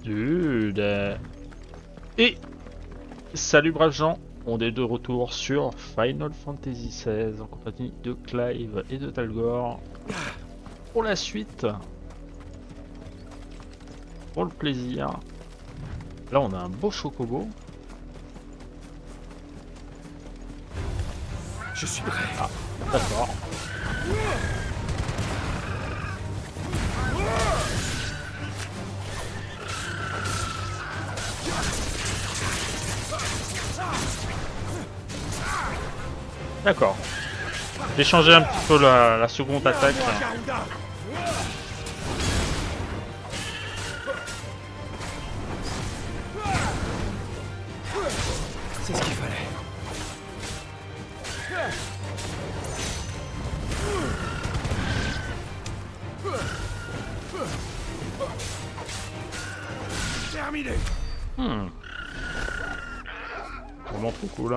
Dude. Et salut braves gens, on est de retour sur Final Fantasy XVI en compagnie de Clive et de Talgor pour la suite, pour le plaisir. Là on a un beau chocobo. Je suis prêt. Ah, d'accord. D'accord. J'ai changé un petit peu la seconde attaque. C'est ce qu'il fallait. Terminé. Vraiment trop cool.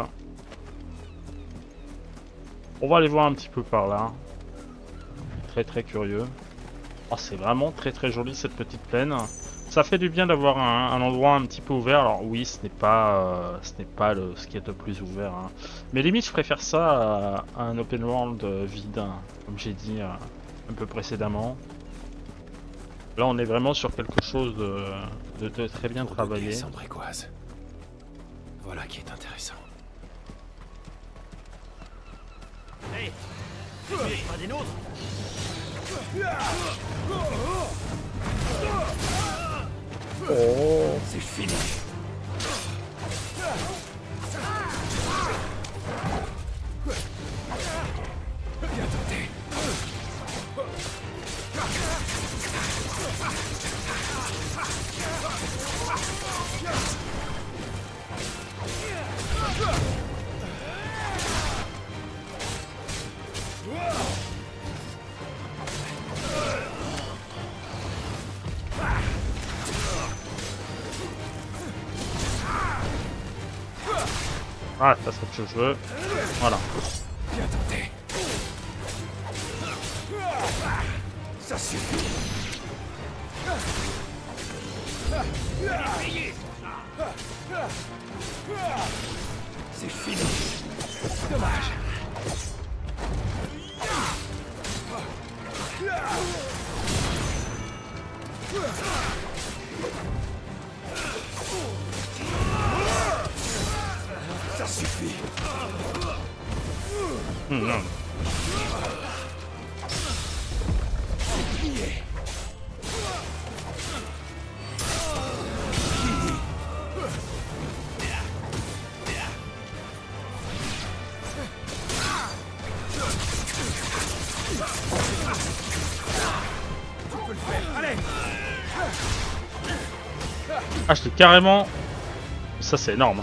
On va aller voir un petit peu par là. Très curieux. Oh, c'est vraiment très joli cette petite plaine. Ça fait du bien d'avoir un endroit un petit peu ouvert. Alors oui, ce n'est pas ce qui est le plus ouvert, hein. Mais limite, je préfère ça à un open world vide, hein, comme j'ai dit un peu précédemment. Là, on est vraiment sur quelque chose de très bien travaillé. Sandrécoise. Voilà qui est intéressant. Hey, tu es pas des nôtres? Oh, C'est fini. Bien tenté. ah, ça c'est ce que je veux. Voilà. Bien tenté. Ça suffit. C'est fini. Dommage. Ça suffit. Non. Plié. Tu peux le faire. Allez. Ah, je l'ai carrément. Ça c'est énorme.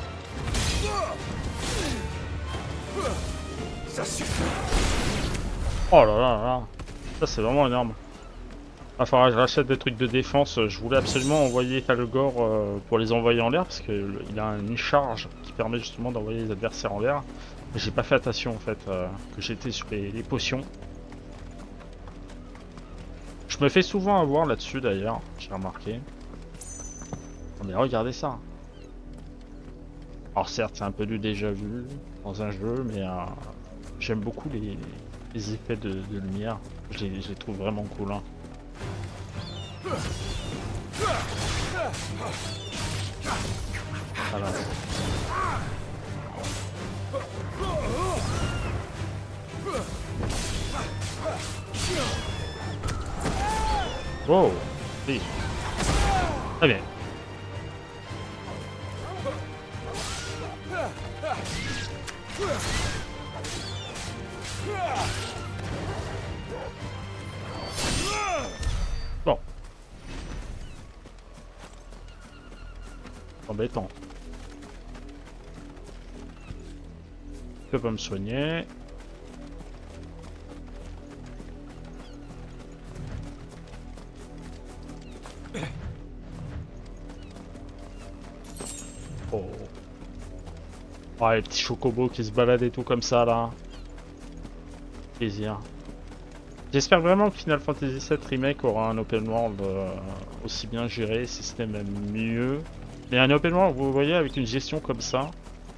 Ça suffit. Oh là là là. Ça c'est vraiment énorme. Il va falloir que je rachète des trucs de défense. Je voulais absolument envoyer Talgor pour les envoyer en l'air parce qu'il a une charge qui permet justement d'envoyer les adversaires en l'air. Mais j'ai pas fait attention en fait que j'étais sur les potions. Je me fais souvent avoir là-dessus d'ailleurs, j'ai remarqué. Oh, mais regardez ça. Alors certes c'est un peu du déjà vu dans un jeu, mais j'aime beaucoup les effets de lumière. Je les trouve vraiment cool, hein. Voilà. Wow, oui. Très bien. Bon. Embêtant. Je peux pas me soigner. Oh. Ouais, les petits chocobos qui se baladent et tout comme ça là. Plaisir. J'espère vraiment que Final Fantasy VII Remake aura un open world aussi bien géré, si ce n'est même mieux. Mais un open world, vous voyez, avec une gestion comme ça.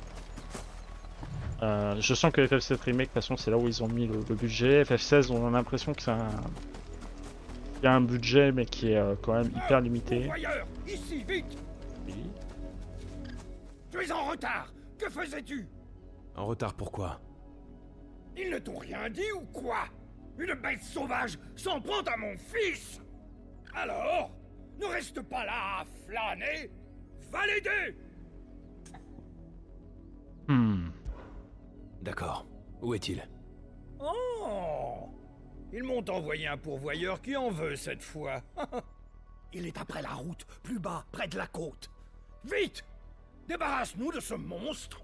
Je sens que FF7 Remake, de toute façon, c'est là où ils ont mis le budget. FF16, on a l'impression que il y a un budget, mais qui est quand même hyper limité. Pourvoyeur, ici, vite! Oui. Tu es en retard! Que faisais-tu? En retard pourquoi? Ils ne t'ont rien dit ou quoi? Une bête sauvage s'en prend à mon fils! Alors, ne reste pas là à flâner! Va l'aider! D'accord. Où est-il? Oh! Ils m'ont envoyé un pourvoyeur qui en veut cette fois. Il est après la route, plus bas, près de la côte. Vite! Débarrasse-nous de ce monstre!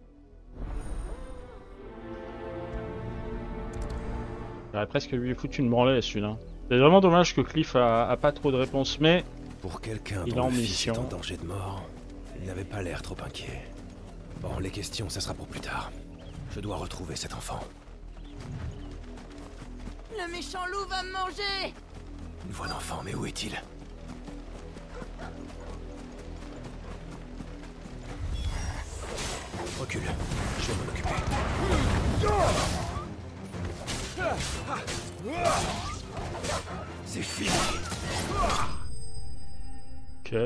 J'aurais presque lui foutu une branlée celui-là. C'est vraiment dommage que Cliff a pas trop de réponses, mais Pour quelqu'un il est dont en le fils est mission. en danger de mort, il n'avait pas l'air trop inquiet. Bon, les questions, ça sera pour plus tard. Je dois retrouver cet enfant. Le méchant loup va me manger! Une voix d'enfant, mais où est-il? Recule, je vais m'en occuper. C'est fini. Ok.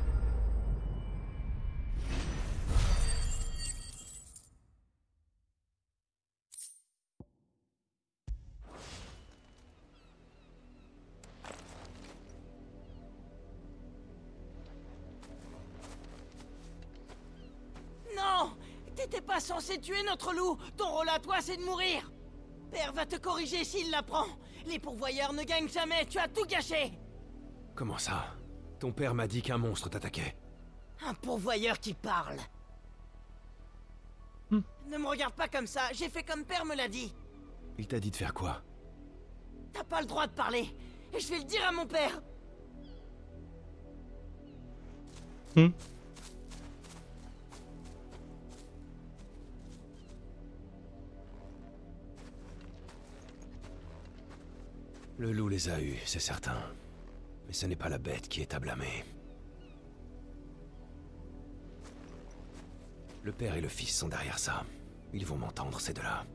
Non! T'étais pas censé tuer notre loup! Ton rôle à toi, c'est de mourir! Père va te corriger s'il l'apprend! Les pourvoyeurs ne gagnent jamais, tu as tout gâché! Comment ça? Ton père m'a dit qu'un monstre t'attaquait. Un pourvoyeur qui parle! Ne me regarde pas comme ça, j'ai fait comme père me l'a dit! Il t'a dit de faire quoi? T'as pas le droit de parler! Et je vais le dire à mon père! Le loup les a eus, c'est certain. Mais ce n'est pas la bête qui est à blâmer. Le père et le fils sont derrière ça. Ils vont m'entendre, ces deux-là.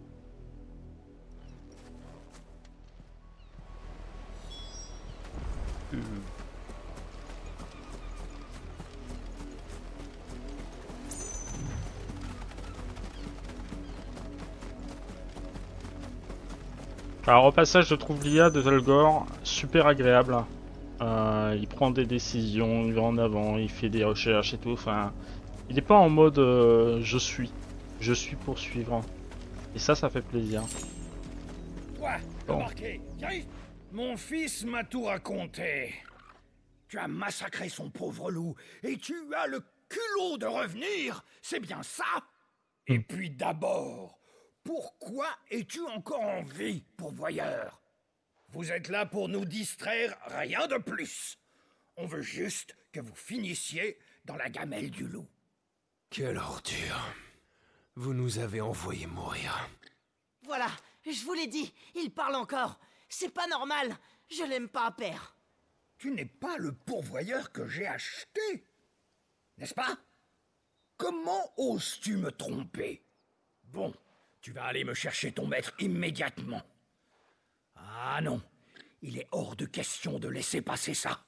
Alors au passage, je trouve l'IA de Zelgor super agréable. Il prend des décisions, il va en avant, il fait des recherches et tout. Enfin, il n'est pas en mode je suis pour suivre. Et ça fait plaisir. Toi, Bon. remarquez, viens ici. Mon fils m'a tout raconté. Tu as massacré son pauvre loup et tu as le culot de revenir, c'est bien ça? Et puis d'abord, pourquoi es-tu encore en vie, pourvoyeur? Vous êtes là pour nous distraire, rien de plus. On veut juste que vous finissiez dans la gamelle du loup. Quelle ordure. Vous nous avez envoyé mourir. Voilà, je vous l'ai dit, il parle encore! C'est pas normal! Je l'aime pas, père! Tu n'es pas le pourvoyeur que j'ai acheté, n'est-ce pas? Comment oses-tu me tromper? Bon, tu vas aller me chercher ton maître immédiatement. Ah non, il est hors de question de laisser passer ça.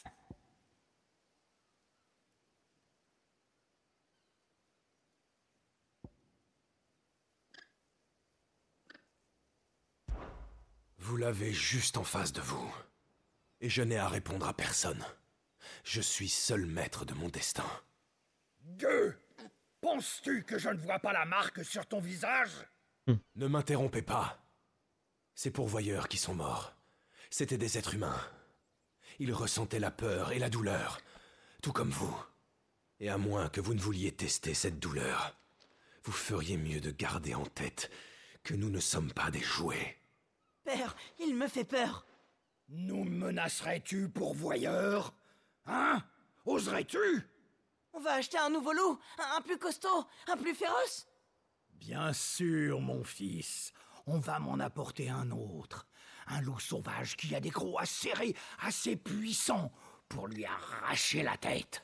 Vous l'avez juste en face de vous. Et je n'ai à répondre à personne. Je suis seul maître de mon destin. Gueux! Penses-tu que je ne vois pas la marque sur ton visage? Ne m'interrompez pas. Ces pourvoyeurs qui sont morts, c'étaient des êtres humains. Ils ressentaient la peur et la douleur, tout comme vous. Et à moins que vous ne vouliez tester cette douleur, vous feriez mieux de garder en tête que nous ne sommes pas des jouets. Père, il me fait peur! Nous menacerais-tu, pourvoyeur? Hein? Oserais-tu? On va acheter un nouveau loup, un plus costaud, un plus féroce. Bien sûr, mon fils. On va m'en apporter un autre. Un loup sauvage qui a des crocs acérés, assez puissants pour lui arracher la tête.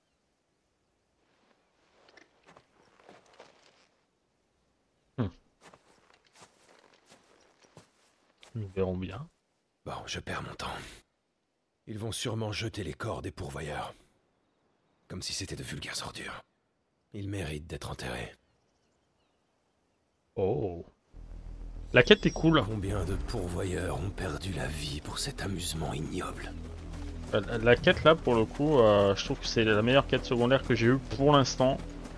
Nous verrons bien. Bon, je perds mon temps. Ils vont sûrement jeter les corps des pourvoyeurs. Comme si c'était de vulgaires ordures. Ils méritent d'être enterrés. Oh. La quête est cool. Combien de pourvoyeurs ont perdu la vie pour cet amusement ignoble? La quête là, pour le coup, je trouve que c'est la meilleure quête secondaire que j'ai eue pour l'instant.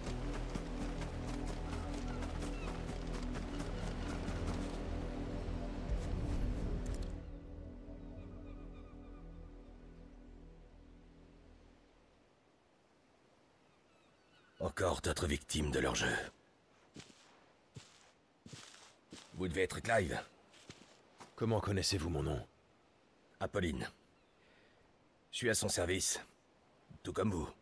Encore d'autres victimes de leur jeu. Vous devez être Clive. Comment connaissez-vous mon nom? Apolline. Je suis à son service. Tout comme vous.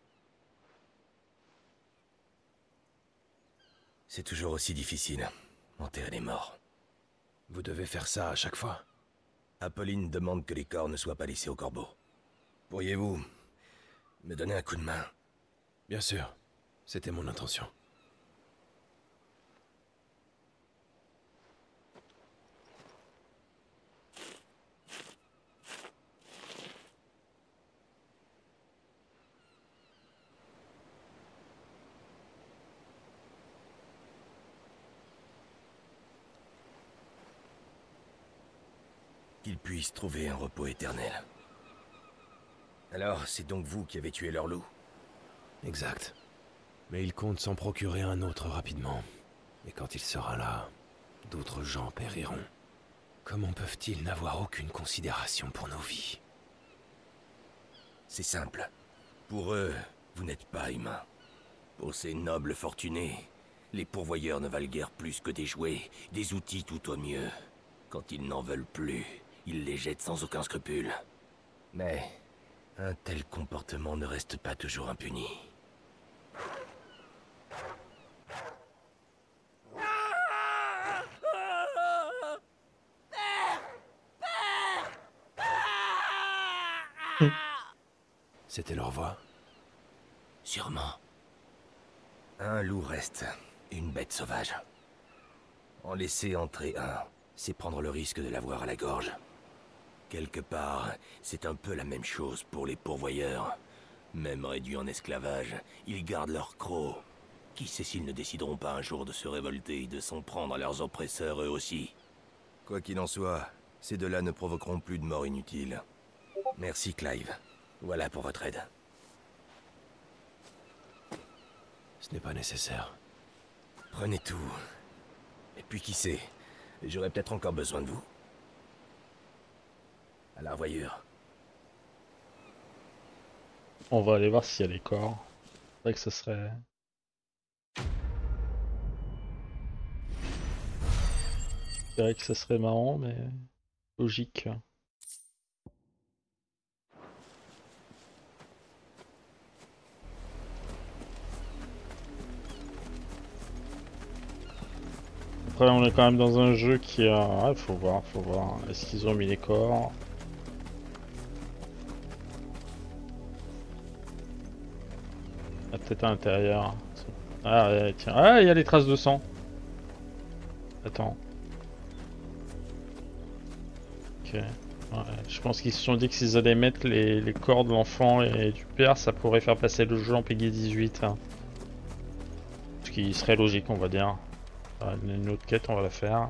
C'est toujours aussi difficile, enterrer les morts. Vous devez faire ça à chaque fois? Apolline demande que les corps ne soient pas laissés aux corbeaux. Pourriez-vous me donner un coup de main? Bien sûr. C'était mon intention. Qu'ils puissent trouver un repos éternel. Alors, c'est donc vous qui avez tué leur loup? Exact. Mais ils comptent s'en procurer un autre rapidement. Et quand il sera là, d'autres gens périront. Comment peuvent-ils n'avoir aucune considération pour nos vies? C'est simple. Pour eux, vous n'êtes pas humain. Pour ces nobles fortunés, les pourvoyeurs ne valent guère plus que des jouets, des outils tout au mieux. Quand ils n'en veulent plus, ils les jettent sans aucun scrupule. Mais un tel comportement ne reste pas toujours impuni. C'était leur voix? Sûrement. Un loup reste, une bête sauvage. En laisser entrer un, c'est prendre le risque de l'avoir à la gorge. Quelque part, c'est un peu la même chose pour les pourvoyeurs. Même réduits en esclavage, ils gardent leur croc. Qui sait s'ils ne décideront pas un jour de se révolter et de s'en prendre à leurs oppresseurs eux aussi. Quoi qu'il en soit, ces deux-là ne provoqueront plus de mort inutile. Merci Clive. Voilà pour votre aide. Ce n'est pas nécessaire. Prenez tout. Et puis qui sait, j'aurai peut-être encore besoin de vous. À la revoyure. On va aller voir s'il y a des corps. C'est vrai que ce serait... C'est vrai que ce serait marrant, mais logique. Après, on est quand même dans un jeu qui a... Ah, faut voir. Est-ce qu'ils ont mis les corps? Ah, peut-être à l'intérieur. Ah, ouais, tiens. Ah, il y a les traces de sang. Attends. Ok. Ouais, je pense qu'ils se sont dit que s'ils allaient mettre les corps de l'enfant et du père, ça pourrait faire passer le jeu en Peggy 18. Hein. Ce qui serait logique, on va dire. Une autre quête, on va la faire.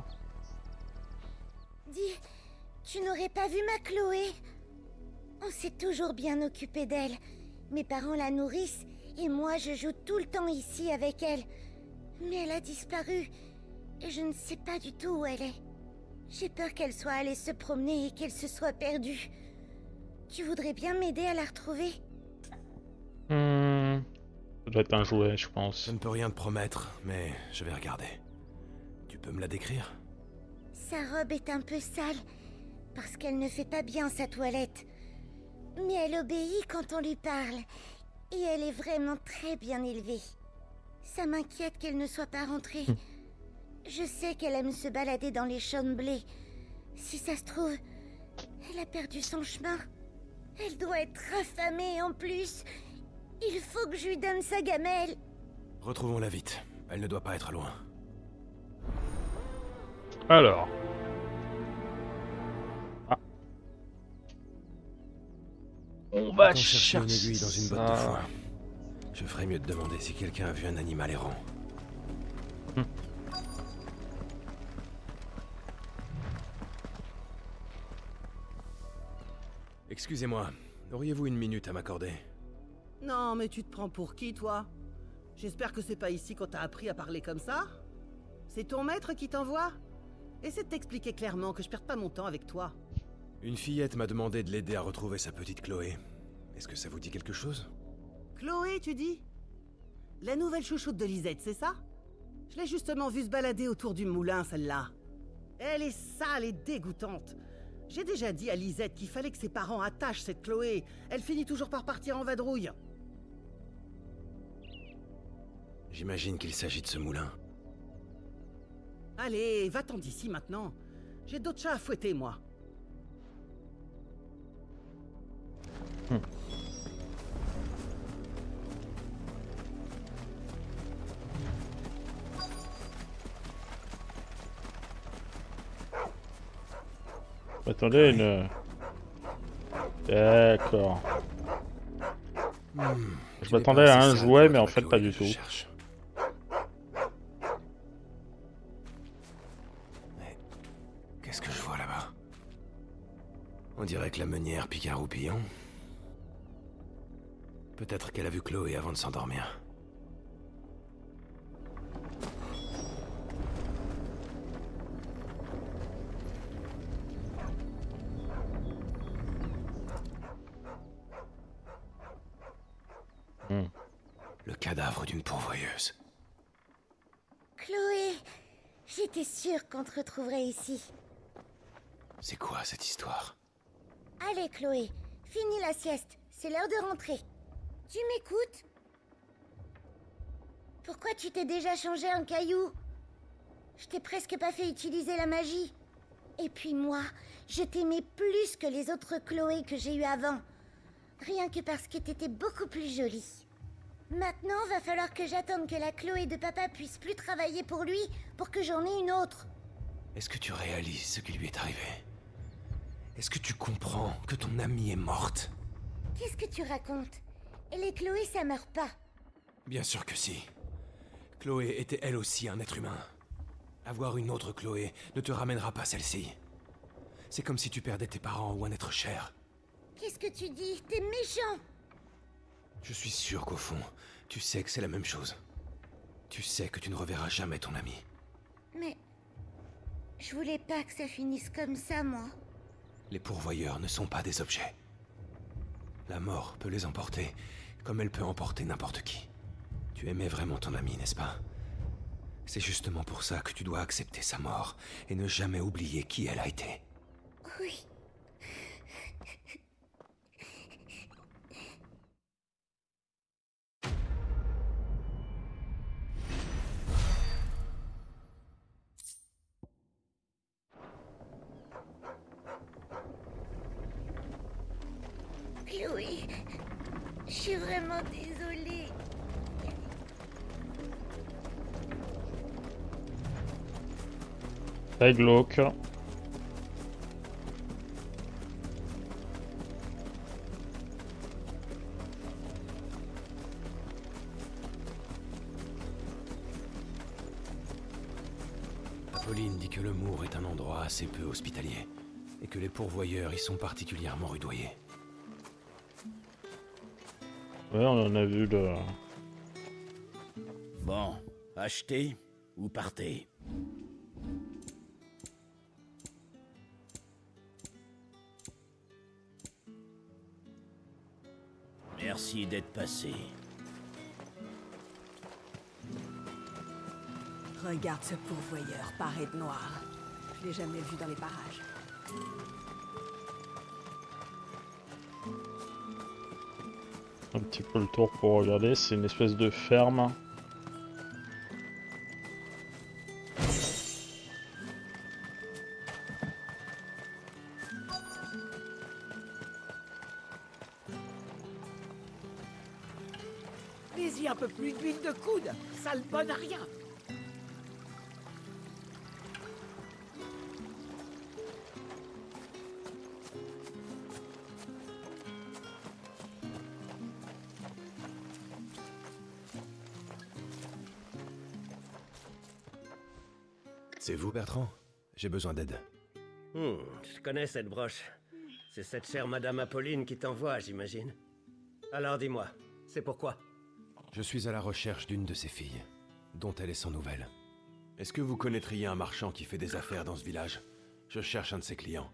Dis, tu n'aurais pas vu ma Chloé? On s'est toujours bien occupé d'elle. Mes parents la nourrissent et moi je joue tout le temps ici avec elle. Mais elle a disparu et je ne sais pas du tout où elle est. J'ai peur qu'elle soit allée se promener et qu'elle se soit perdue. Tu voudrais bien m'aider à la retrouver? Ça doit être un jouet, je pense. Je ne peux rien te promettre, mais je vais regarder. Tu peux me la décrire? Sa robe est un peu sale, parce qu'elle ne fait pas bien sa toilette. Mais elle obéit quand on lui parle, et elle est vraiment très bien élevée. Ça m'inquiète qu'elle ne soit pas rentrée. Je sais qu'elle aime se balader dans les champs de blé. Si ça se trouve, elle a perdu son chemin. Elle doit être affamée en plus. Il faut que je lui donne sa gamelle. Retrouvons-la vite. Elle ne doit pas être loin. Alors. Ah. On va Autant chercher une aiguille dans une botte de ça. foin. Je ferais mieux de demander si quelqu'un a vu un animal errant. Excusez-moi, auriez-vous une minute à m'accorder? Non, mais tu te prends pour qui, toi? J'espère que c'est pas ici qu'on t'a appris à parler comme ça? C'est ton maître qui t'envoie? Essaie de t'expliquer clairement que je perde pas mon temps avec toi. Une fillette m'a demandé de l'aider à retrouver sa petite Chloé. Est-ce que ça vous dit quelque chose? Chloé, tu dis? La nouvelle chouchoute de Lisette, c'est ça? Je l'ai justement vue se balader autour du moulin, celle-là. Elle est sale et dégoûtante. J'ai déjà dit à Lisette qu'il fallait que ses parents attachent cette Chloé. Elle finit toujours par partir en vadrouille. J'imagine qu'il s'agit de ce moulin. Allez, va-t'en d'ici maintenant. J'ai d'autres chats à fouetter, moi. Attendez, une... D'accord. Je m'attendais à un jouet, mais en fait pas du tout. Mais qu'est-ce que je vois là-bas? On dirait que la meunière pique un roupillon. Peut-être qu'elle a vu Chloé avant de s'endormir. Le cadavre d'une pourvoyeuse. Chloé, j'étais sûre qu'on te retrouverait ici. C'est quoi cette histoire? Allez, Chloé, finis la sieste. C'est l'heure de rentrer. Tu m'écoutes? Pourquoi tu t'es déjà changé en caillou? Je t'ai presque pas fait utiliser la magie. Et puis moi, je t'aimais plus que les autres Chloé que j'ai eues avant. Rien que parce que t'étais beaucoup plus jolie. Maintenant, va falloir que j'attende que la Chloé de papa puisse plus travailler pour lui pour que j'en ai une autre. Est-ce que tu réalises ce qui lui est arrivé? Est-ce que tu comprends que ton amie est morte? Qu'est-ce que tu racontes? Et les Chloé, ça meurt pas. Bien sûr que si. Chloé était elle aussi un être humain. Avoir une autre Chloé ne te ramènera pas celle-ci. C'est comme si tu perdais tes parents ou un être cher. Qu'est-ce que tu dis? T'es méchant! Je suis sûr qu'au fond, tu sais que c'est la même chose. Tu sais que tu ne reverras jamais ton ami. Mais... je voulais pas que ça finisse comme ça, moi. Les pourvoyeurs ne sont pas des objets. La mort peut les emporter, comme elle peut emporter n'importe qui. Tu aimais vraiment ton ami, n'est-ce pas? C'est justement pour ça que tu dois accepter sa mort, et ne jamais oublier qui elle a été. Oui. Chloé, je suis vraiment désolée. Très glauque. Pauline dit que le Mour est un endroit assez peu hospitalier, et que les pourvoyeurs y sont particulièrement rudoyés. Ouais, on en a vu de... Bon, achetez ou partez. Merci d'être passé. Regarde ce pourvoyeur paré de noir. Je l'ai jamais vu dans les parages. Un petit peu le tour pour regarder, c'est une espèce de ferme. Mets-y un peu plus d'huile de coude, ça le bonne à rien. C'est vous, Bertrand? J'ai besoin d'aide. Je connais cette broche. C'est cette chère Madame Apolline qui t'envoie, j'imagine. Alors dis-moi, c'est pourquoi? Je suis à la recherche d'une de ses filles, dont elle est sans nouvelles. Est-ce que vous connaîtriez un marchand qui fait des affaires dans ce village? Je cherche un de ses clients.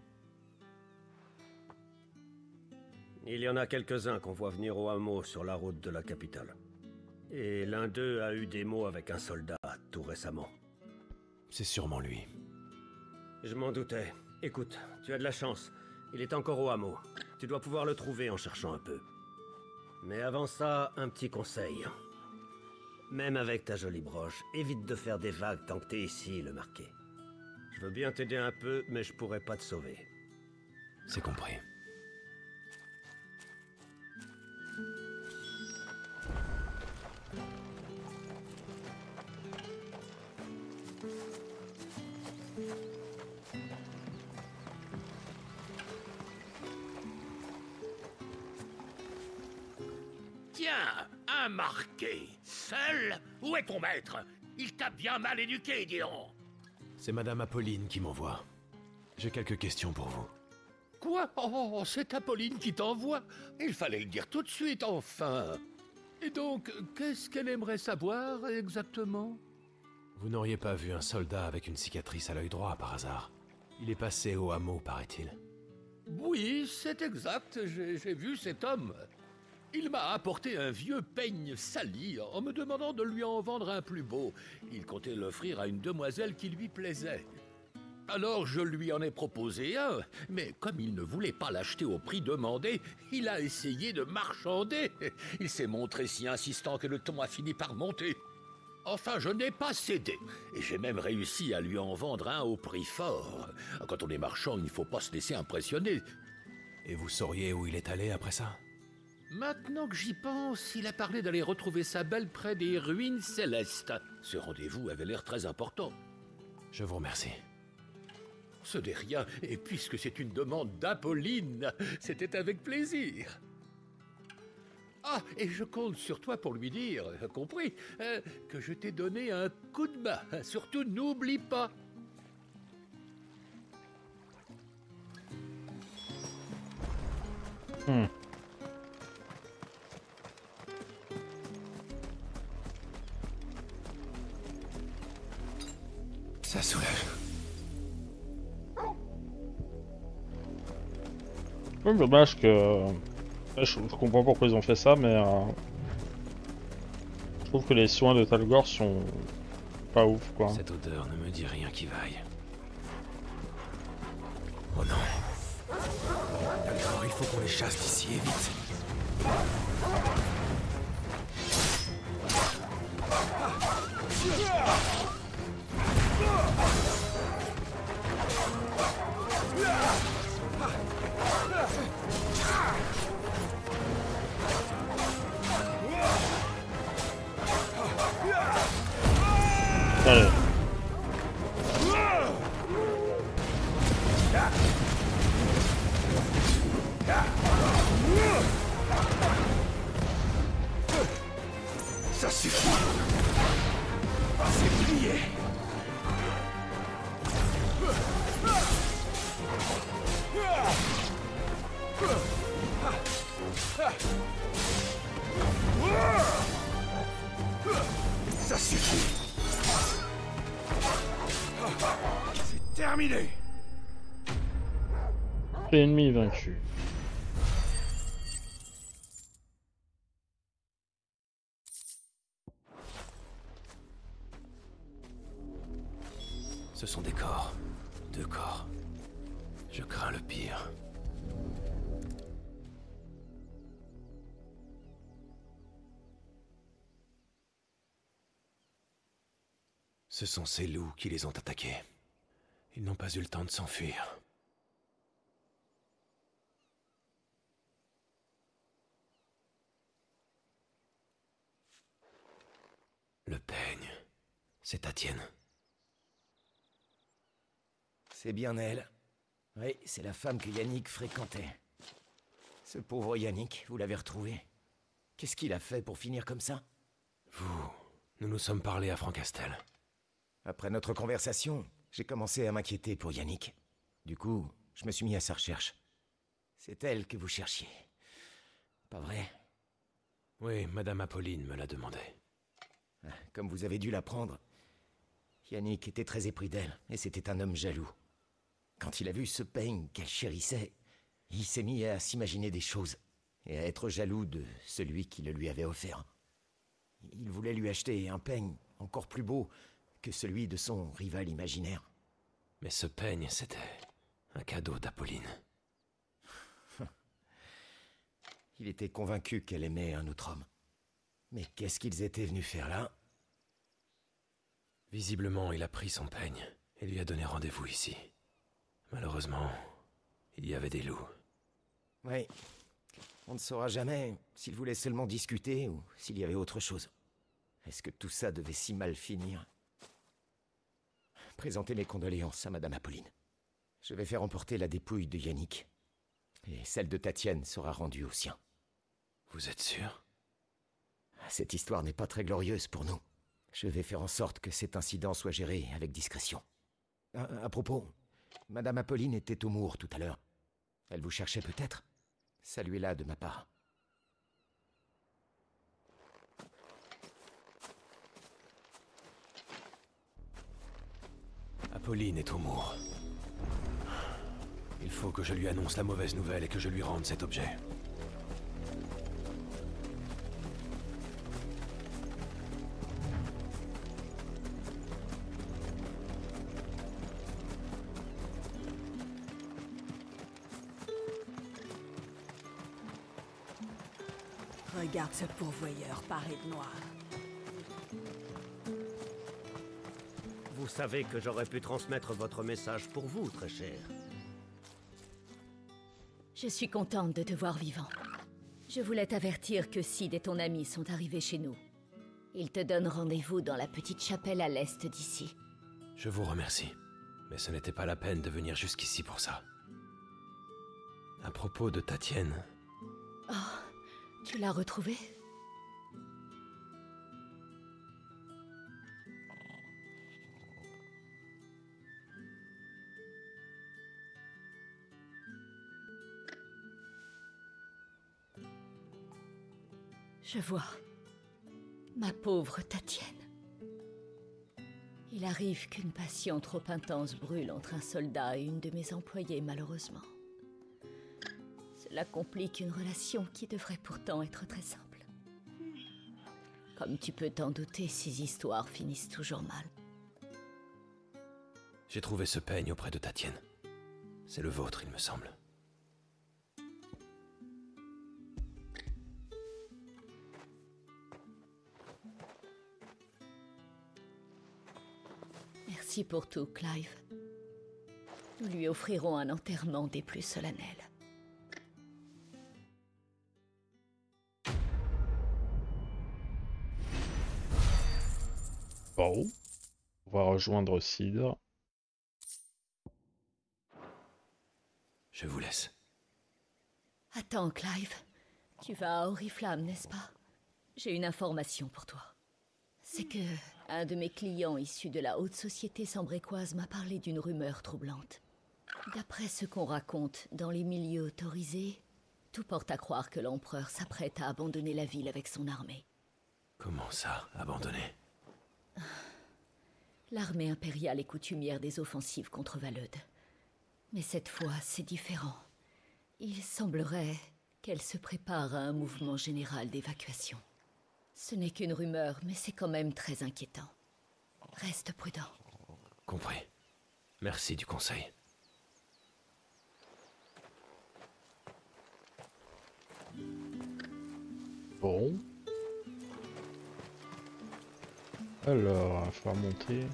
Il y en a quelques-uns qu'on voit venir au hameau sur la route de la capitale. Et l'un d'eux a eu des mots avec un soldat tout récemment. C'est sûrement lui. Je m'en doutais. Écoute, tu as de la chance. Il est encore au hameau. Tu dois pouvoir le trouver en cherchant un peu. Mais avant ça, un petit conseil. Même avec ta jolie broche, évite de faire des vagues tant que t'es ici, le marqué. Je veux bien t'aider un peu, mais je pourrais pas te sauver. C'est compris. Tiens, un marqué. Seul? Où est ton maître? Il t'a bien mal éduqué, dis donc. C'est Madame Apolline qui m'envoie. J'ai quelques questions pour vous. Quoi? Oh, c'est Apolline qui t'envoie. Il fallait le dire tout de suite, enfin. Et donc, qu'est-ce qu'elle aimerait savoir, exactement? Vous n'auriez pas vu un soldat avec une cicatrice à l'œil droit, par hasard? Il est passé au hameau, paraît-il. Oui, c'est exact, j'ai vu cet homme. Il m'a apporté un vieux peigne sali en me demandant de lui en vendre un plus beau. Il comptait l'offrir à une demoiselle qui lui plaisait. Alors je lui en ai proposé un, mais comme il ne voulait pas l'acheter au prix demandé, il a essayé de marchander. Il s'est montré si insistant que le ton a fini par monter. Enfin, je n'ai pas cédé, et j'ai même réussi à lui en vendre un au prix fort. Quand on est marchand, il ne faut pas se laisser impressionner. Et vous sauriez où il est allé après ça? Maintenant que j'y pense, il a parlé d'aller retrouver sa belle près des ruines célestes. Ce rendez-vous avait l'air très important. Je vous remercie. Ce n'est rien, et puisque c'est une demande d'Apolline, c'était avec plaisir. Ah, et je compte sur toi pour lui dire, compris, que je t'ai donné un coup de main. Surtout, n'oublie pas. Ça soulage. Oui, dommage que... Je comprends pourquoi ils ont fait ça, mais... Je trouve que les soins de Talgor sont... pas ouf, quoi. Cette odeur ne me dit rien qui vaille. Oh non. Alors, il faut qu'on les chasse d'ici et vite. Allez. Ça suffit. C'est plié. Ça suffit. C'est terminé. Ennemi vaincu. Ce sont des corps. 2 corps. Je crains le pire. Ce sont ces loups qui les ont attaqués. Ils n'ont pas eu le temps de s'enfuir. C'est Tatienne. C'est bien elle. Oui, c'est la femme que Yannick fréquentait. Ce pauvre Yannick, vous l'avez retrouvé. Qu'est-ce qu'il a fait pour finir comme ça? Nous nous sommes parlé à Francastel. Après notre conversation, j'ai commencé à m'inquiéter pour Yannick. Du coup, je me suis mis à sa recherche. C'est elle que vous cherchiez. Pas vrai? Oui, Madame Apolline me l'a demandé. Comme vous avez dû l'apprendre, Yannick était très épris d'elle, et c'était un homme jaloux. Quand il a vu ce peigne qu'elle chérissait, il s'est mis à s'imaginer des choses, et à être jaloux de celui qui le lui avait offert. Il voulait lui acheter un peigne encore plus beau que celui de son rival imaginaire. Mais ce peigne, c'était un cadeau d'Apolline. Il était convaincu qu'elle aimait un autre homme. Mais qu'est-ce qu'ils étaient venus faire là? Visiblement, il a pris son peigne et lui a donné rendez-vous ici. Malheureusement, il y avait des loups. Oui. On ne saura jamais s'il voulait seulement discuter ou s'il y avait autre chose. Est-ce que tout ça devait si mal finir? Présentez mes condoléances à Madame Apolline. Je vais faire emporter la dépouille de Yannick. Et celle de Tatienne sera rendue au sien. Vous êtes sûr? Cette histoire n'est pas très glorieuse pour nous. Je vais faire en sorte que cet incident soit géré avec discrétion. À propos, Madame Apolline était au Mour tout à l'heure. Elle vous cherchait peut-être? Saluez-la de ma part. Apolline est au Mour. Il faut que je lui annonce la mauvaise nouvelle et que je lui rende cet objet. Regarde ce pourvoyeur paré de noir. Vous savez que j'aurais pu transmettre votre message pour vous, très cher. Je suis contente de te voir vivant. Je voulais t'avertir que Sid et ton ami sont arrivés chez nous. Ils te donnent rendez-vous dans la petite chapelle à l'est d'ici. Je vous remercie, mais ce n'était pas la peine de venir jusqu'ici pour ça. À propos de Tatienne... Oh, tu l'as retrouvée? Je vois. Ma pauvre Tatienne. Il arrive qu'une passion trop intense brûle entre un soldat et une de mes employées, malheureusement. Cela complique une relation qui devrait pourtant être très simple. Comme tu peux t'en douter, ces histoires finissent toujours mal. J'ai trouvé ce peigne auprès de Tatienne. C'est le vôtre, il me semble. Merci pour tout, Clive. Nous lui offrirons un enterrement des plus solennels. Bon, on va rejoindre Sid. Je vous laisse. Attends, Clive. Tu vas à Oriflamme, n'est-ce pas? J'ai une information pour toi. C'est que un de mes clients issus de la haute société sambrécoise m'a parlé d'une rumeur troublante. D'après ce qu'on raconte dans les milieux autorisés, tout porte à croire que l'empereur s'apprête à abandonner la ville avec son armée. Comment ça, abandonner? L'armée impériale est coutumière des offensives contre Valeude. Mais cette fois, c'est différent. Il semblerait qu'elle se prépare à un mouvement général d'évacuation. Ce n'est qu'une rumeur, mais c'est quand même très inquiétant. Reste prudent. Compris. Merci du conseil. Bon. Alors, il va falloir monter.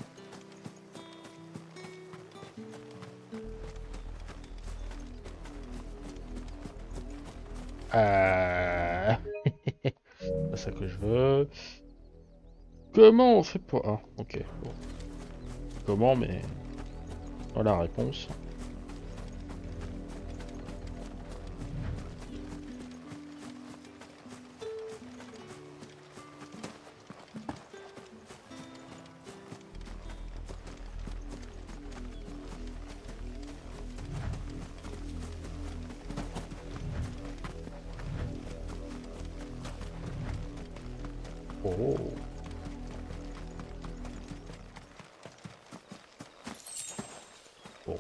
C'est ça que je veux. Comment on fait pour... Ah, ok. Bon. Comment, mais... Voilà la réponse. Oh. Oh.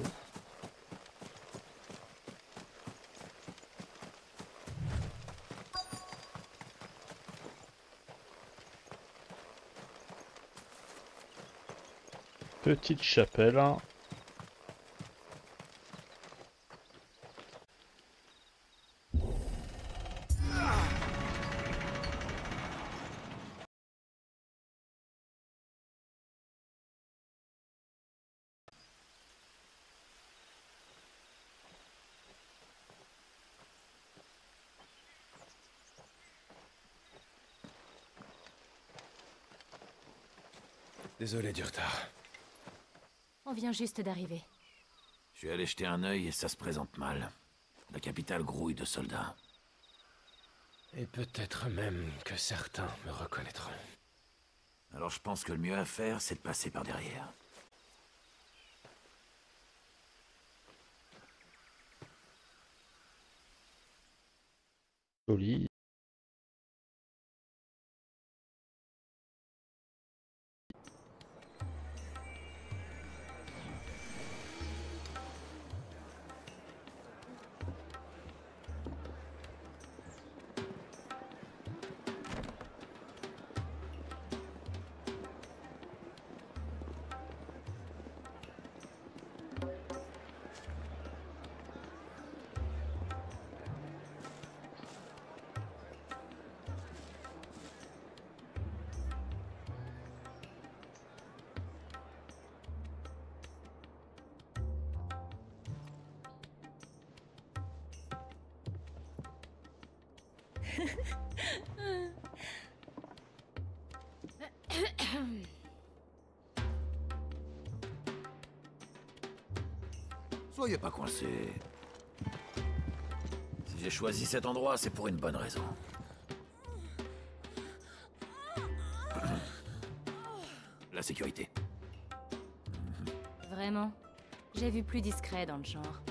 Petite chapelle. Désolé du retard. On vient juste d'arriver. Je suis allé jeter un œil et ça se présente mal. La capitale grouille de soldats. Et peut-être même que certains me reconnaîtront. Alors je pense que le mieux à faire, c'est de passer par derrière. Joli. Soyez pas coincés. Si j'ai choisi cet endroit, c'est pour une bonne raison. La sécurité. Vraiment? J'ai vu plus discret dans le genre.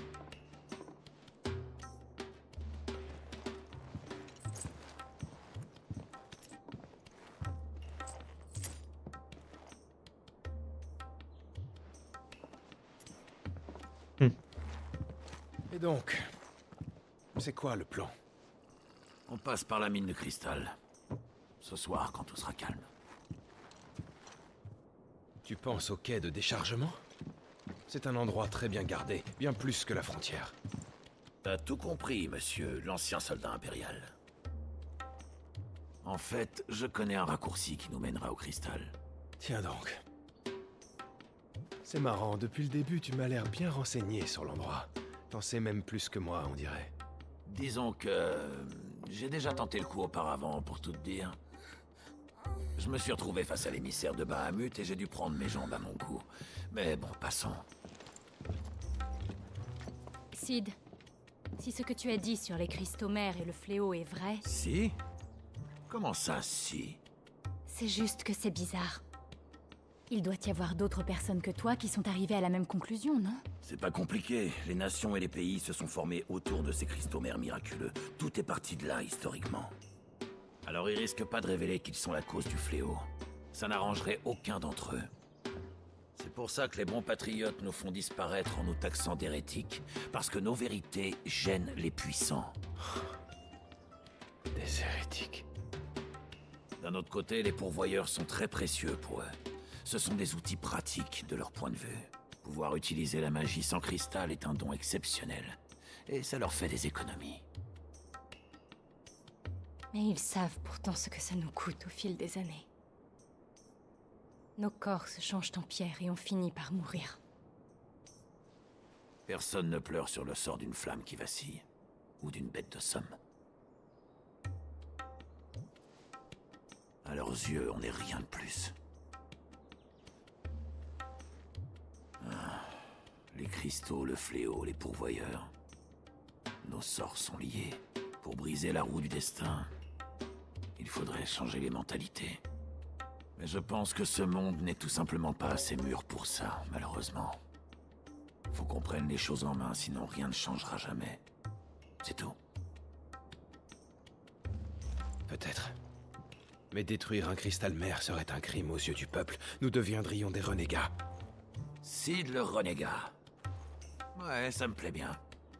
Et donc, c'est quoi le plan? On passe par la mine de cristal. Ce soir, quand tout sera calme. Tu penses au quai de déchargement? C'est un endroit très bien gardé, bien plus que la frontière. T'as tout compris, monsieur, l'ancien soldat impérial. En fait, je connais un raccourci qui nous mènera au cristal. Tiens donc. C'est marrant, depuis le début, tu m'as l'air bien renseigné sur l'endroit. T'en sais même plus que moi, on dirait. Disons que... j'ai déjà tenté le coup auparavant, pour tout te dire. Je me suis retrouvé face à l'émissaire de Bahamut et j'ai dû prendre mes jambes à mon cou. Mais bon, passons. Sid, si ce que tu as dit sur les cristaux mers et le fléau est vrai... Si? Comment ça, si? C'est juste que c'est bizarre. Il doit y avoir d'autres personnes que toi qui sont arrivées à la même conclusion, non? C'est pas compliqué. Les nations et les pays se sont formés autour de ces cristaux mers miraculeux. Tout est parti de là, historiquement. Alors ils risquent pas de révéler qu'ils sont la cause du fléau. Ça n'arrangerait aucun d'entre eux. C'est pour ça que les bons patriotes nous font disparaître en nous taxant d'hérétiques. Parce que nos vérités gênent les puissants. Des hérétiques. D'un autre côté, les pourvoyeurs sont très précieux pour eux. Ce sont des outils pratiques de leur point de vue. Pouvoir utiliser la magie sans cristal est un don exceptionnel. Et ça leur fait des économies. Mais ils savent pourtant ce que ça nous coûte au fil des années. Nos corps se changent en pierre et on finit par mourir. Personne ne pleure sur le sort d'une flamme qui vacille. Ou d'une bête de somme. À leurs yeux, on n'est rien de plus. Ah, les cristaux, le fléau, les pourvoyeurs. Nos sorts sont liés. Pour briser la roue du destin, il faudrait changer les mentalités. Mais je pense que ce monde n'est tout simplement pas assez mûr pour ça, malheureusement. Faut qu'on prenne les choses en main, sinon rien ne changera jamais. C'est tout. Peut-être. Mais détruire un cristal mère serait un crime aux yeux du peuple. Nous deviendrions des renégats. Sid le renégat. Ouais, ça me plaît bien.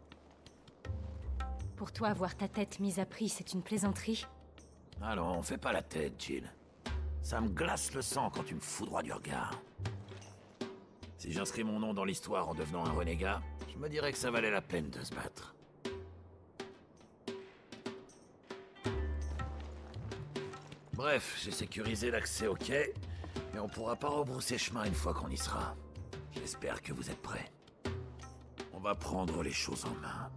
Pour toi, voir ta tête mise à prix, c'est une plaisanterie? Allons, fais pas la tête, Jill. Ça me glace le sang quand tu me foudroies du regard. Si j'inscris mon nom dans l'histoire en devenant un renégat, je me dirais que ça valait la peine de se battre. Bref, j'ai sécurisé l'accès au quai, mais on pourra pas rebrousser chemin une fois qu'on y sera. J'espère que vous êtes prêts. On va prendre les choses en main.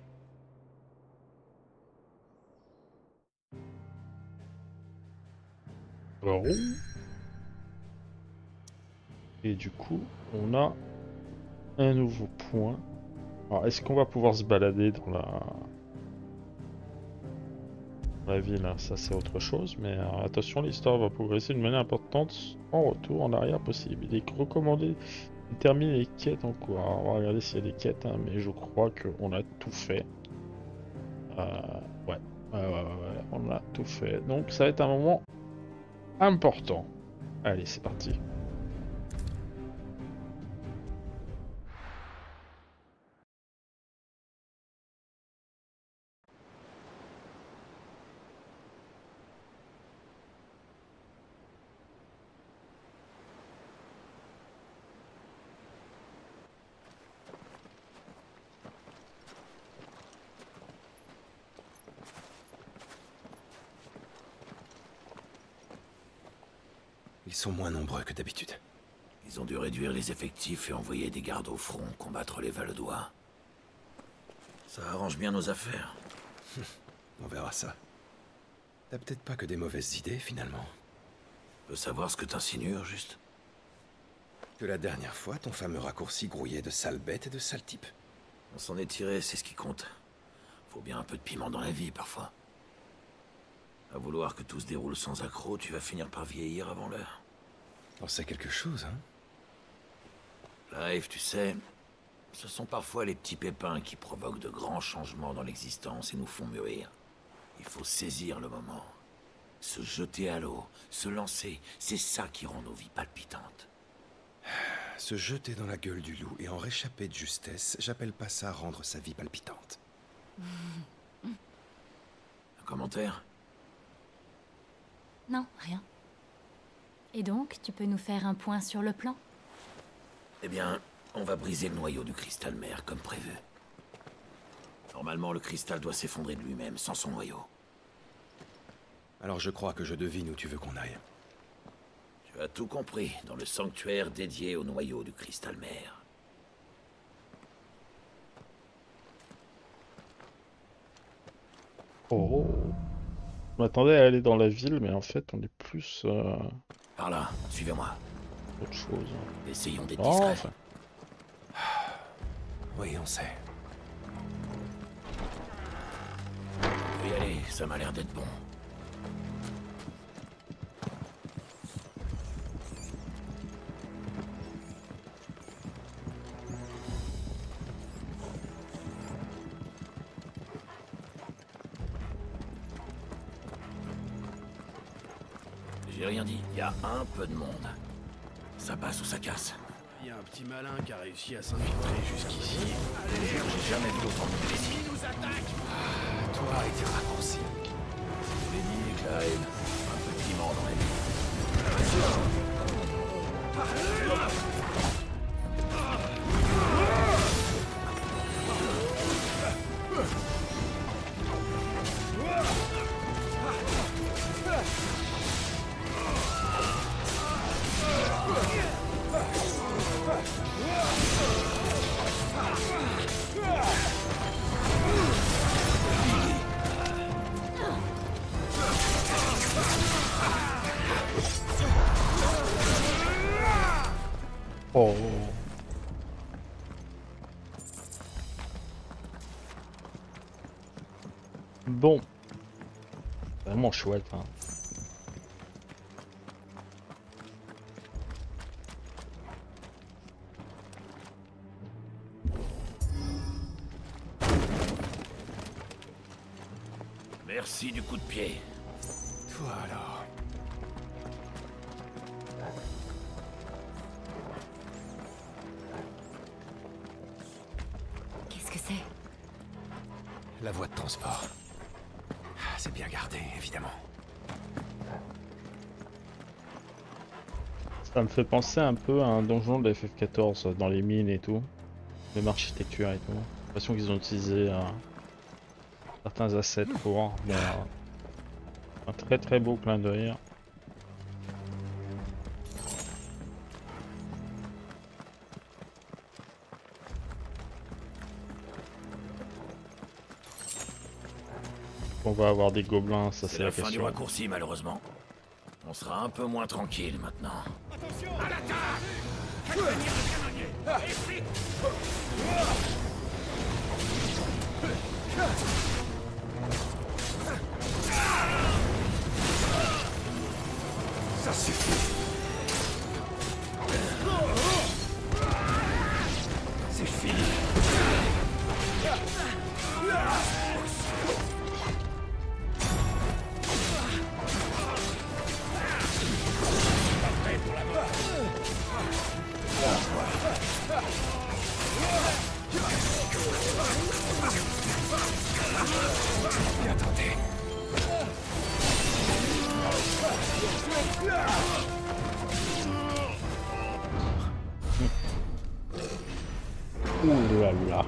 Alors, et du coup, on a un nouveau point. Alors, est-ce qu'on va pouvoir se balader dans la ville, hein? Ça c'est autre chose, mais attention, l'histoire va progresser d'une manière importante en retour, en arrière possible. Il est recommandé de terminer les quêtes en cours. Alors, on va regarder s'il y a des quêtes, hein, mais je crois qu'on a tout fait. Ouais, on a tout fait. Donc ça va être un moment important. Allez, c'est parti. Ils sont moins nombreux que d'habitude. Ils ont dû réduire les effectifs et envoyer des gardes au front combattre les Valedois. Ça arrange bien nos affaires. On verra ça. T'as peut-être pas que des mauvaises idées, finalement. Je veux savoir ce que t'insinues, juste. Que la dernière fois, ton fameux raccourci grouillait de sales bêtes et de sales types. On s'en est tiré, c'est ce qui compte. Faut bien un peu de piment dans la vie, parfois. À vouloir que tout se déroule sans accroc, tu vas finir par vieillir avant l'heure. On sait quelque chose, hein? Clive, tu sais, ce sont parfois les petits pépins qui provoquent de grands changements dans l'existence et nous font mûrir. Il faut saisir le moment. Se jeter à l'eau, se lancer, c'est ça qui rend nos vies palpitantes. Se jeter dans la gueule du loup et en réchapper de justesse, j'appelle pas ça rendre sa vie palpitante. Un commentaire? Non, rien. Et donc, tu peux nous faire un point sur le plan? Eh bien, on va briser le noyau du cristal mère, comme prévu. Normalement, le cristal doit s'effondrer de lui-même, sans son noyau. Alors je crois que je devine où tu veux qu'on aille. Tu as tout compris, dans le sanctuaire dédié au noyau du cristal mère. Oh. Je m'attendais à aller dans la ville, mais en fait, on est plus... Par là, suivez-moi. Autre chose. Essayons d'être Oh, discrets. enfin. Oui, on sait. On peut y aller, ça m'a l'air d'être bon. J'ai rien dit, il y a un peu de monde. Ça passe ou ça casse. Il y a un petit malin qui a réussi à s'infiltrer jusqu'ici. J'ai jamais vu autant de monde ici. Il nous attaque! Toi et tes raccourcis. Clive, un peu de piment dans la vie. Oh. Bon. Vraiment chouette, hein. Merci du coup de pied. Toi alors. Qu'est-ce que c'est? La voie de transport. C'est bien gardé, évidemment. Ça me fait penser un peu à un donjon de FF14 dans les mines et tout. Même architecture et tout. J'ai l'impression qu'ils ont utilisé certains assets pour. Mais, un très très beau clin d'œil. On va avoir des gobelins, ça c'est la fin du question. raccourci, malheureusement. On sera un peu moins tranquille maintenant. Attention à l'attaque! Faites venir le canonnier! Ici! Ça suffit. C'est fini. Bien tenté. Ouh là là.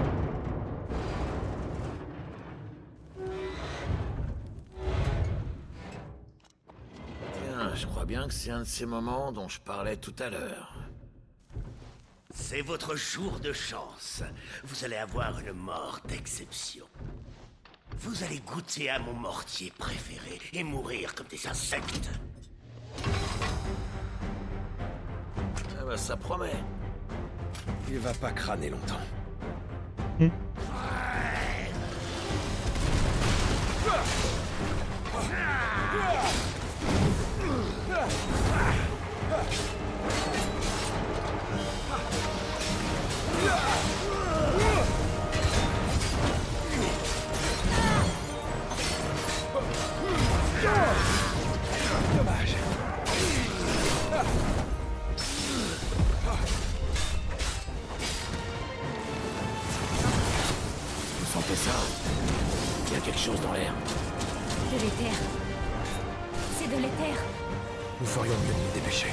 Tiens, je crois bien que c'est un de ces moments dont je parlais tout à l'heure. C'est votre jour de chance. Vous allez avoir une mort d'exception. Vous allez goûter à mon mortier préféré et mourir comme des insectes. Ah bah ça promet. Il va pas crâner longtemps. Dommage. Vous sentez ça? Il y a quelque chose dans l'air. De l'éther. C'est de l'éther. Nous ferions mieux de nous dépêcher.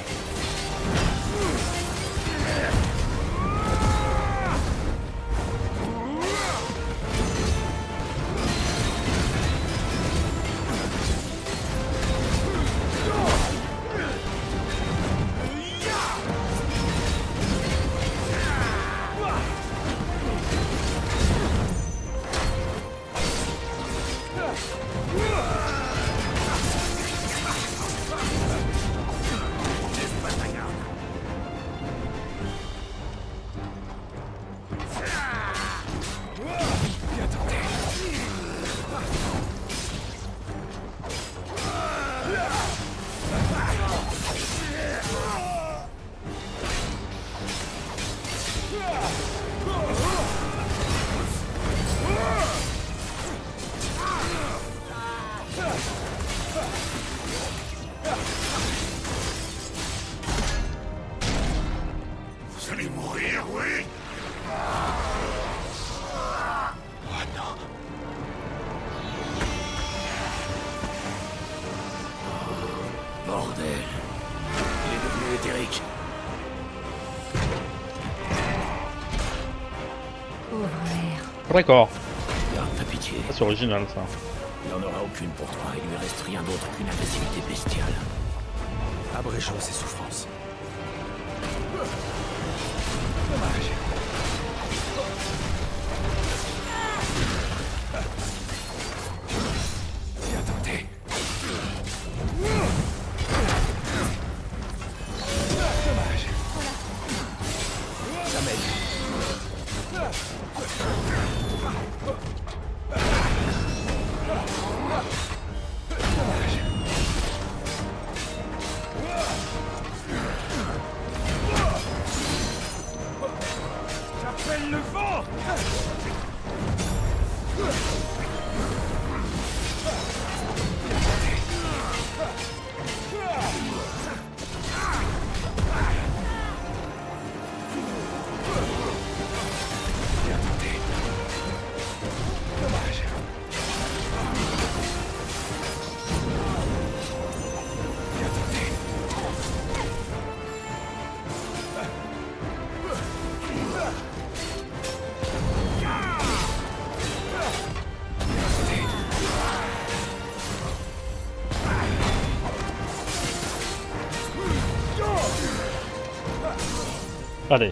Bien tenté. Vous allez mourir, oui? Oh non. Bordel. Il est devenu éthérique. Pauvre mère. D'accord. Garde ta pitié. C'est original ça. Il n'en aura aucune pour toi. Il lui reste rien d'autre qu'une agressivité bestiale. Abrégeons ses souffrances. Dommage. Bien tenté. Dommage. Allez.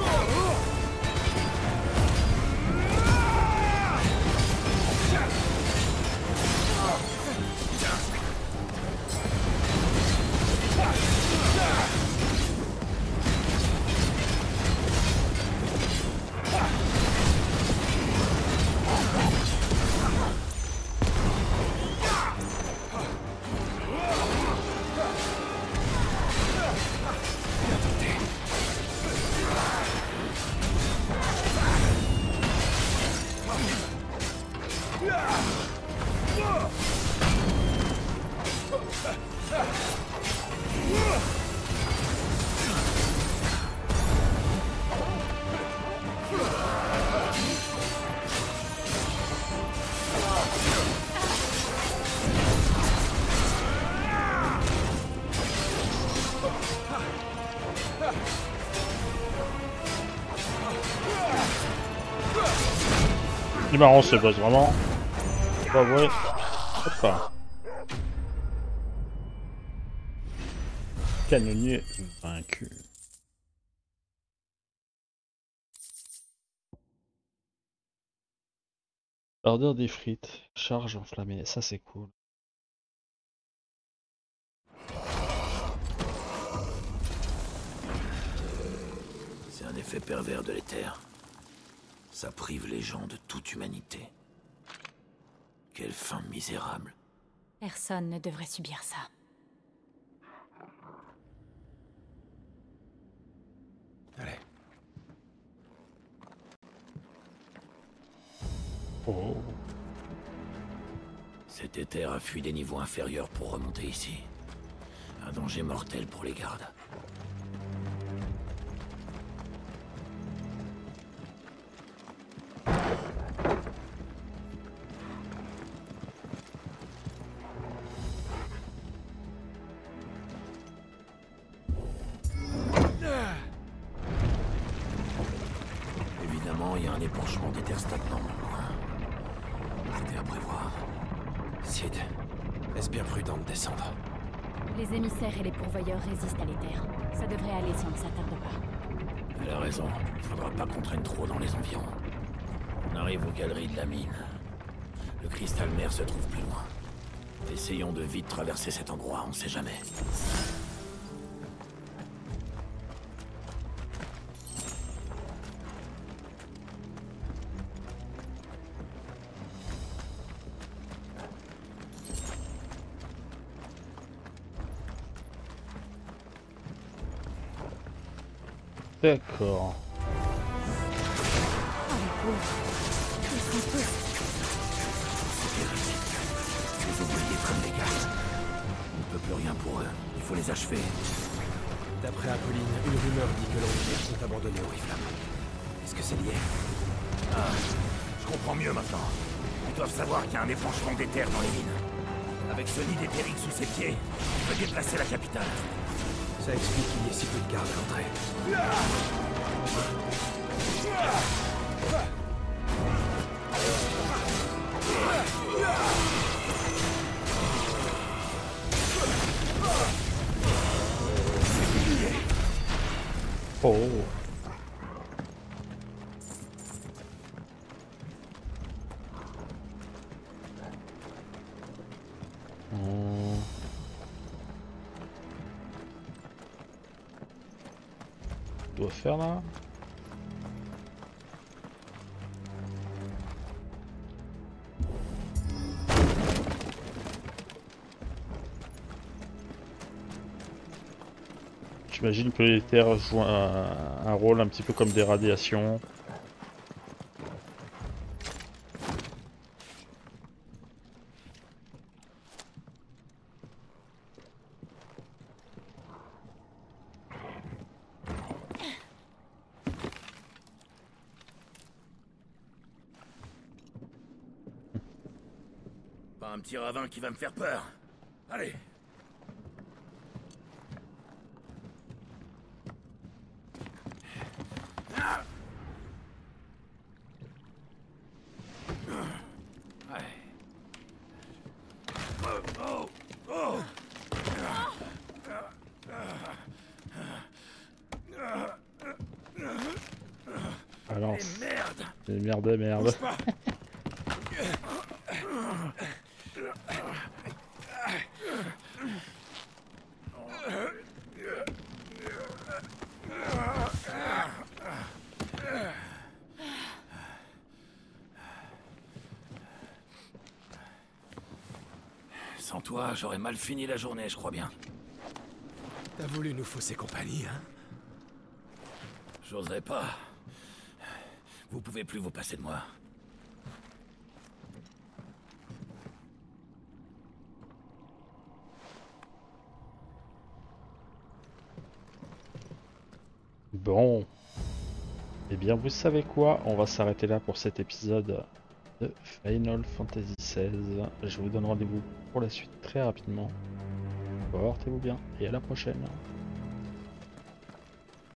Il est marrant ce boss, vraiment. Pas vrai. Hop là. Canonnier vaincu. Ardeur des frites. Charge enflammée. Ça c'est cool. C'est un effet pervers de l'éther. Ça prive les gens de toute humanité. Quelle fin misérable. Personne ne devrait subir ça. Allez. Oh. Cet éther a fui des niveaux inférieurs pour remonter ici. Un danger mortel pour les gardes. Évidemment, il y a un épanchement d'éther stagnant non loin. C'était à prévoir. Sid, est-ce bien prudent de descendre? Les émissaires et les pourvoyeurs résistent à l'éther. Ça devrait aller si on ne s'attarde pas. Elle a raison. Il faudra pas qu'on traîne trop dans les environs. On arrive aux galeries de la mine. Le cristal mère se trouve plus loin. Essayons de vite traverser cet endroit, on sait jamais. D'accord. Oh les pauvres. Ils sont tous. Les oubliés comme les gars. On ne peut plus rien pour eux. Il faut les achever. D'après Apolline, une rumeur dit que l'Empire sont abandonnés au Oriflamme. Est-ce que c'est lié? Ah, je comprends mieux maintenant. Ils doivent savoir qu'il y a un épanchement d'éther dans les mines. Avec ce nid d'éthérique sous ses pieds, il peut déplacer la capitale. Ça explique qu'il y ait si peu de gardes à l'entrée. Oh. Doit faire là. J'imagine que l'éther joue un rôle un petit peu comme des radiations. Pas un petit ravin qui va me faire peur. Allez. Alors, Et merde. merde. Bouge pas. Sans toi, j'aurais mal fini la journée, je crois bien. T'as voulu nous fausser compagnie, hein? J'oserais pas. Vous pouvez plus vous passer de moi. Bon. Eh bien, vous savez quoi? On va s'arrêter là pour cet épisode de Final Fantasy XVI. Je vous donne rendez-vous pour la suite très rapidement. Portez-vous bien et à la prochaine.